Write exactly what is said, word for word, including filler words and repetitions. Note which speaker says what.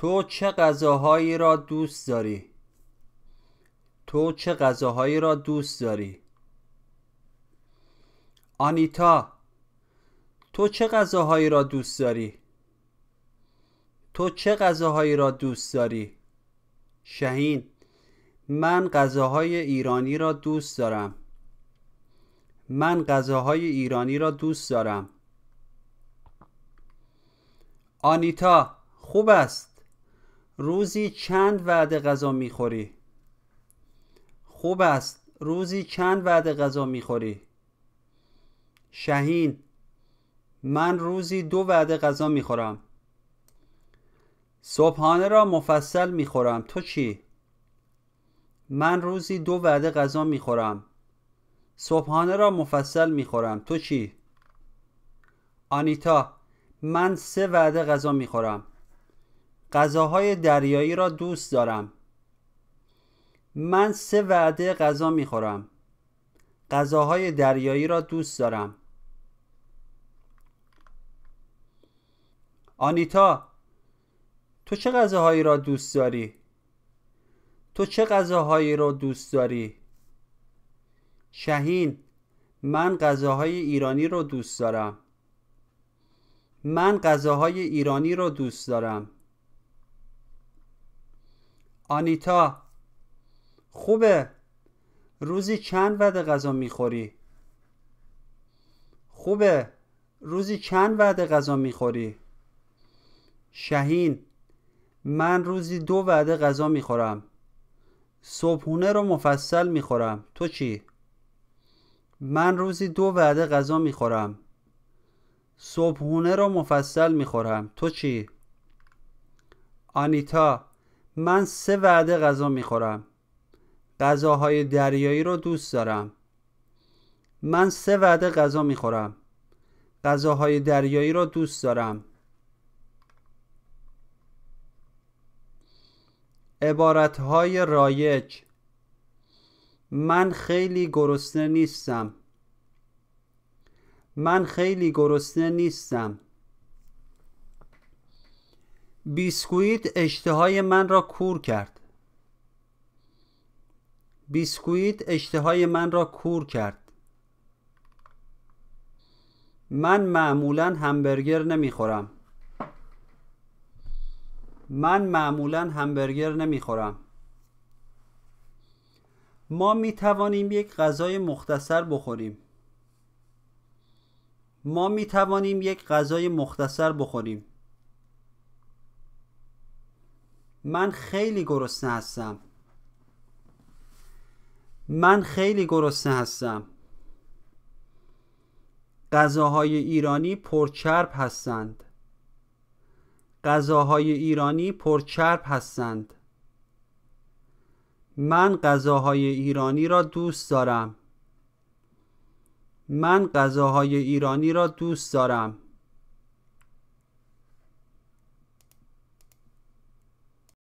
Speaker 1: تو چه غذاهایی را دوست داری؟ تو چه غذاهایی را دوست داری؟ آنیتا، تو چه غذاهایی را دوست داری؟ تو چه غذاهایی را دوست داری؟ شهین، من غذاهای ایرانی را دوست دارم. من غذاهای ایرانی را دوست دارم. آنیتا، خوب است. روزی چند وعده غذا میخوری؟ خوب است. روزی چند وعده غذا میخوری؟ شهین، من روزی دو وعده غذا میخورم. صبحانه را مفصل میخورم. تو چی؟ من روزی دو وعده غذا میخورم. صبحانه را مفصل میخورم. تو چی؟ آنیتا، من سه وعده غذا میخورم. غذاهای دریایی را دوست دارم. من سه وعده غذا میخورم. غذاهای دریایی را دوست دارم. آنیتا، تو چه غذاهایی را دوست داری؟ تو چه غذاهایی را دوست داری؟ شهین، من غذاهای ایرانی را دوست دارم. من غذاهای ایرانی را دوست دارم. آنیتا، خوبه. روزی چند وعده غذا میخوری؟ خوبه. روزی چند وعده غذا میخوری؟ شهین، من روزی دو وعده غذا میخورم. صبحونه رو مفصل میخورم. تو چی؟ من روزی دو وعده غذا میخورم. صبحونه رو مفصل میخورم. تو چی؟ آنیتا، من سه وعده غذا میخورم. غذاهای دریایی رو دوست دارم. من سه وعده غذا میخورم. غذاهای دریایی رو دوست دارم. عبارتهای رایج: من خیلی گرسنه نیستم. من خیلی گرسنه نیستم. بیسکویت اشتهای من را کور کرد. بیسکویت اشتهای من را کور کرد. من معمولاً همبرگر نمیخورم. من معمولاً همبرگر نمیخورم. ما می توانیم یک غذای مختصر بخوریم. ما می توانیم یک غذای مختصر بخوریم. من خیلی گرسنه هستم. من خیلی گرسنه هستم. غذاهای ایرانی پرچرب هستند. غذاهای ایرانی پرچرب هستند. من غذاهای ایرانی را دوست دارم. من غذاهای ایرانی را دوست دارم.